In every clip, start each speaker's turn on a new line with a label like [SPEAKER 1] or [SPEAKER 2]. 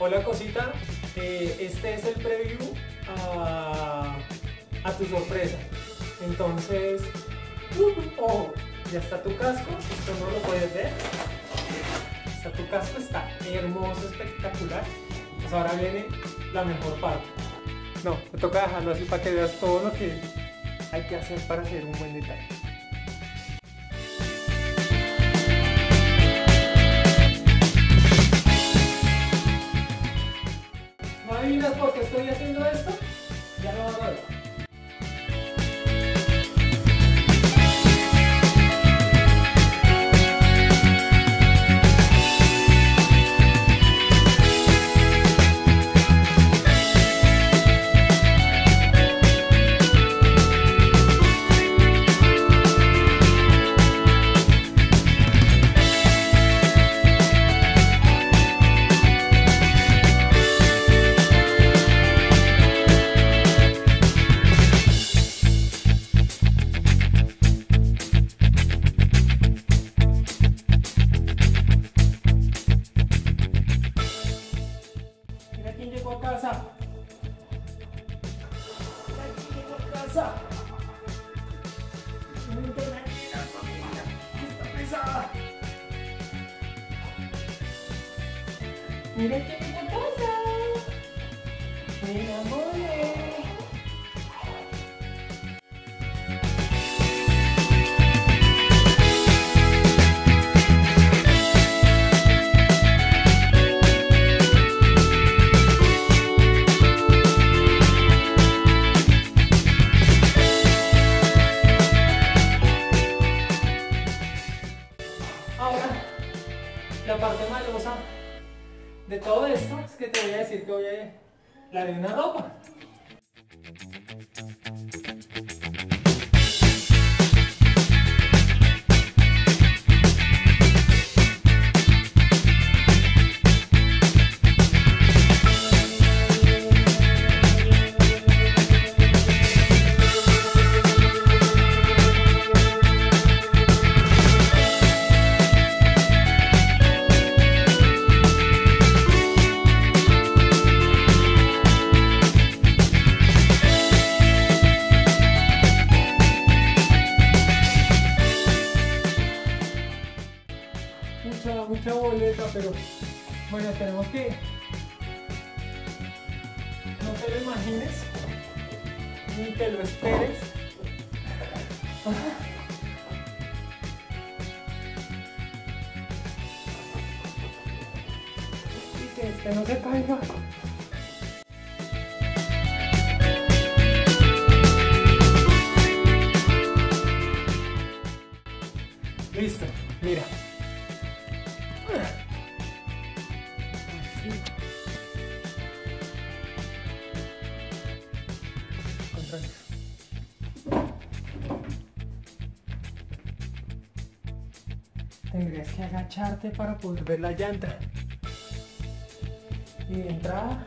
[SPEAKER 1] Hola cosita, este es el preview a tu sorpresa. Entonces, ojo, ya está tu casco, esto no lo puedes ver. Está tu casco, está hermoso, espectacular. Pues ahora viene la mejor parte. No, me toca dejarlo así para que veas todo lo que hay que hacer para hacer un buen detalle. ¿No adivinas por qué estoy haciendo esto? Ya lo vas a ver. ¿Quién llegó a casa? ¿Quién llegó a casa? Está pesada. Mira quién llegó a casa. Mira, mole. Ahora, la parte malosa de todo esto es que te voy a decir que hoy lavé una ropa. Mucha boleta, pero bueno, tenemos que no te lo imagines ni te lo esperes. Y que este no se caiga. Listo, mira. Tendrías que agacharte para poder ver la llanta. Y de entrada,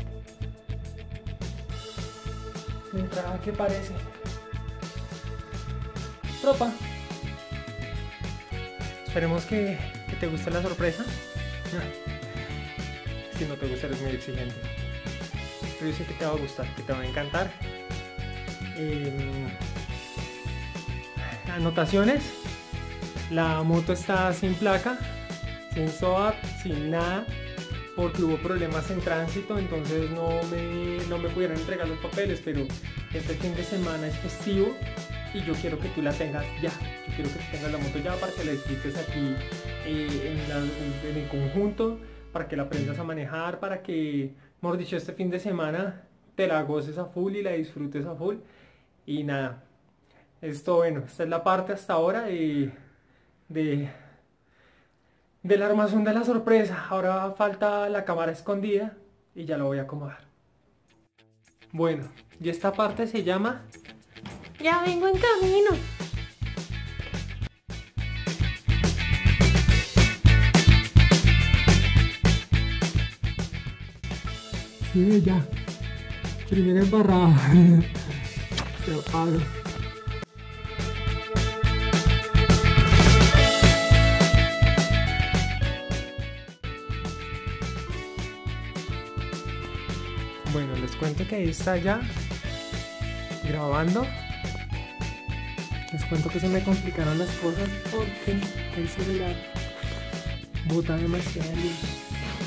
[SPEAKER 1] ¿qué parece? Ropa. Esperemos que te guste la sorpresa. Si no te gusta, eres muy exigente. Pero yo sé que te va a gustar, que te va a encantar. Anotaciones. La moto está sin placa, sin SOAT, sin nada, porque hubo problemas en tránsito, entonces no me pudieron entregar los papeles, pero este fin de semana es festivo y yo quiero que tú la tengas ya. Yo quiero que tú tengas la moto ya para que la disfrutes aquí en el conjunto, para que la aprendas a manejar, para que, mejor dicho, este fin de semana te la goces a full y la disfrutes a full. Y nada, esto, bueno, esta es la parte hasta ahora del armazón de la sorpresa. Ahora falta la cámara escondida y ya lo voy a acomodar. Bueno, y esta parte se llama
[SPEAKER 2] Ya vengo en camino.
[SPEAKER 1] Sí, ya. Primera embarrada. Se apaga. Bueno, les cuento que ahí está ya grabando. Les cuento que se me complicaron las cosas porque el celular bota demasiada luz.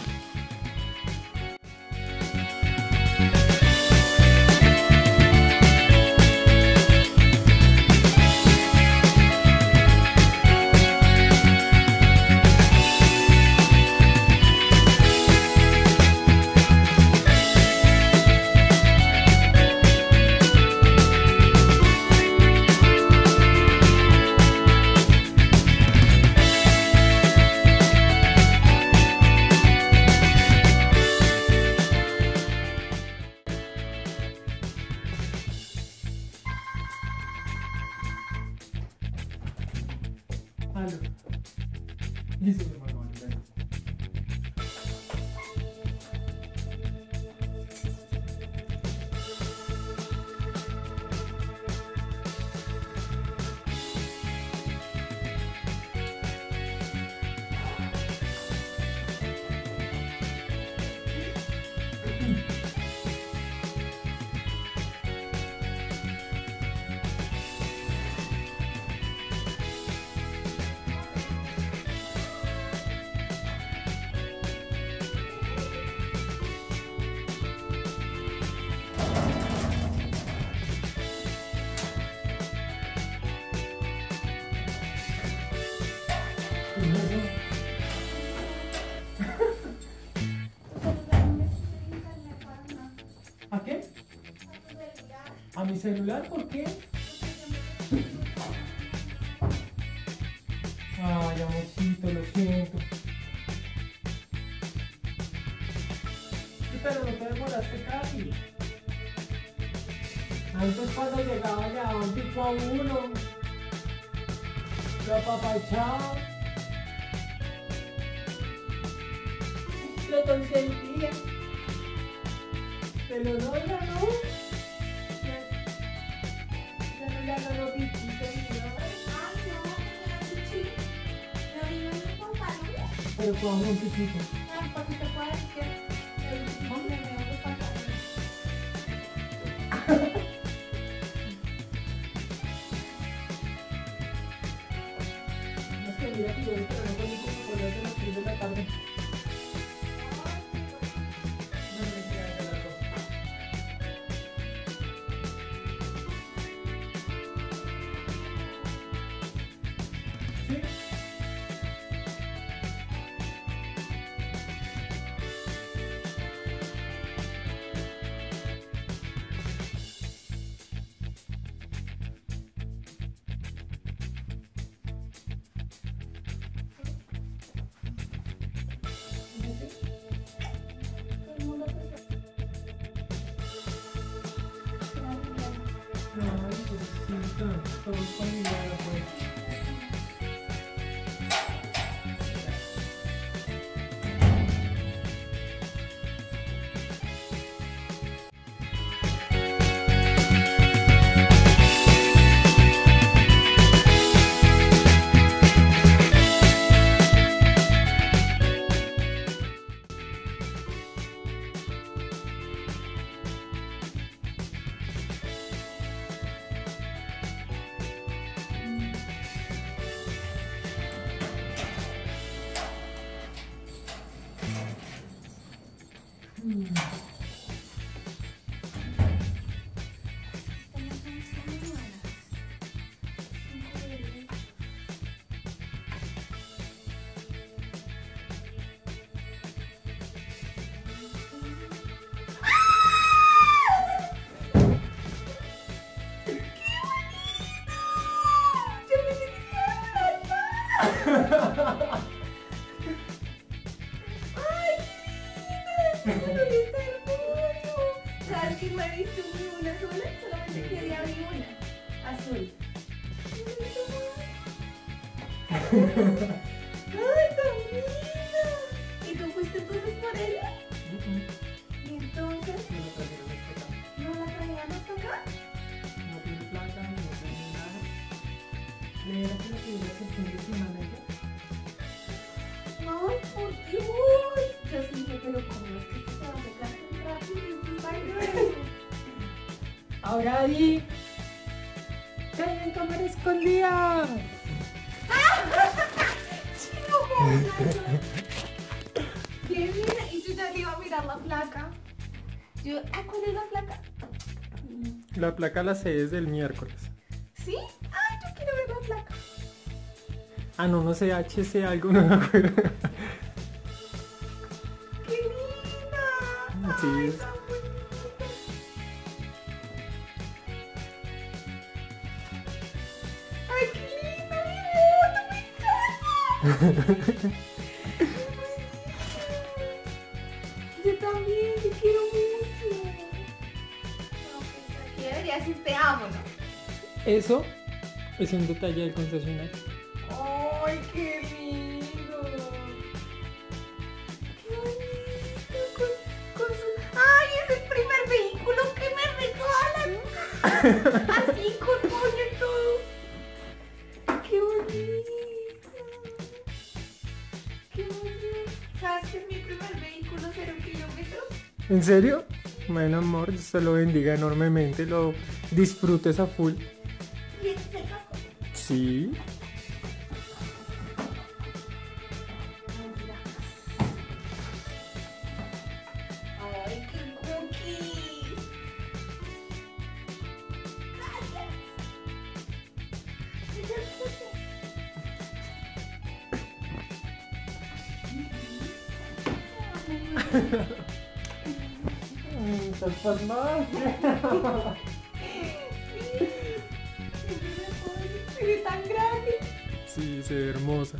[SPEAKER 1] Aló. Listo, mi hermano, vale, gracias. ¿A qué? ¿A mi celular? ¿Por qué? Ay, amorcito, lo siento. Sí, pero no te demoraste casi. Antes cuando llegaba ya un tipo a uno, lo apapachaba, lo consentía. Pero no, ya no. Ya no le hago los bichitos ni nada.
[SPEAKER 2] Ay, no, la chichi. Lo digo en los pantalones.
[SPEAKER 1] Pero como un piquito.
[SPEAKER 2] Ay, para que te pueda decir que el hombre me da los pantalones.
[SPEAKER 1] Es que mira que yo espero no puedo como ponerse a las 3 de la tarde. No me queda de las 2. ¿Sí?
[SPEAKER 2] Todo el mundo perfecto.
[SPEAKER 1] Ay, pobrecita, todo es familiar, pues.
[SPEAKER 2] ¿Sabes que no he visto ni una sola? Solamente quería abrir una. Azul. ¡Ay, tan linda! ¿Y tú fuiste entonces por ella? ¿Y entonces
[SPEAKER 1] Yo lo trajeron hasta acá.
[SPEAKER 2] no la traían hasta acá?
[SPEAKER 1] No tiene placa, no tiene nada. Le era que la tuviera el fin de semana ya.
[SPEAKER 2] ¡Ay, por Dios! Yo sí dije, pero ¿cómo es que se va a sacar tan rápido?
[SPEAKER 1] Ahora di. ¡Ven en cámara escondida!
[SPEAKER 2] ¿Qué mira? Y yo ya le iba a mirar la placa. ¿Cuál es la placa?
[SPEAKER 1] La placa la sé desde el miércoles.
[SPEAKER 2] ¿Sí? Ay, yo quiero ver la placa.
[SPEAKER 1] Ah, no sé, HC algo, no me acuerdo.
[SPEAKER 2] ¡Qué linda!
[SPEAKER 1] Sí,
[SPEAKER 2] Ay,
[SPEAKER 1] es-
[SPEAKER 2] tan bonita. ¡Ay, qué linda! ¡Mi moto! ¡Me encanta! Yo también, te quiero mucho. No, pues aquí debería decir te amo, ¿no?
[SPEAKER 1] Eso es un detalle del concesionario.
[SPEAKER 2] ¡Ay, qué lindo! ¡Qué bonito! Con su... ¡Ay, es el primer vehículo que me regalan! Así, con moño y todo. ¡Qué bonito! ¡Qué bonito! ¿Sabes que es mi primer vehículo 0 kilómetros?
[SPEAKER 1] ¿En serio? Bueno, amor, Dios te lo bendiga enormemente, lo disfrutes a full.
[SPEAKER 2] ¿Y este es el casco?
[SPEAKER 1] Sí.
[SPEAKER 2] ¡Ay, qué cookie! ¡Gracias!
[SPEAKER 1] Estás pasmada.
[SPEAKER 2] Se ve tan grande.
[SPEAKER 1] Sí, se ve hermosa.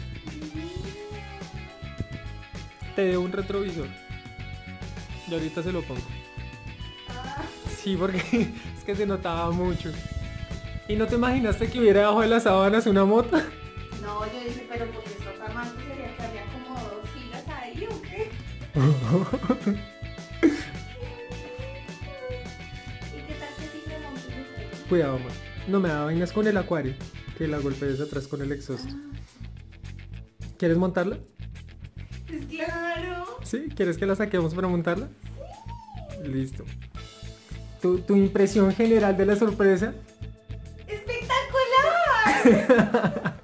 [SPEAKER 1] Te debo un retrovisor. Y ahorita se lo pongo.
[SPEAKER 2] Ah,
[SPEAKER 1] Sí, porque es que se notaba mucho. ¿Y no te imaginaste que hubiera debajo de las sábanas una moto?
[SPEAKER 2] no, yo dije, pero porque está tan alto sería que había como 2 filas ahí o qué. ¿Y qué tal que sí me monté?
[SPEAKER 1] Cuidado, amor. No me da vainas con el acuario. Que la golpees atrás con el exhausto. ¿Quieres montarla?
[SPEAKER 2] Pues claro.
[SPEAKER 1] ¿Sí? ¿Quieres que la saquemos para montarla? Listo. ¿Tu impresión general de la sorpresa?
[SPEAKER 2] ¡Espectacular!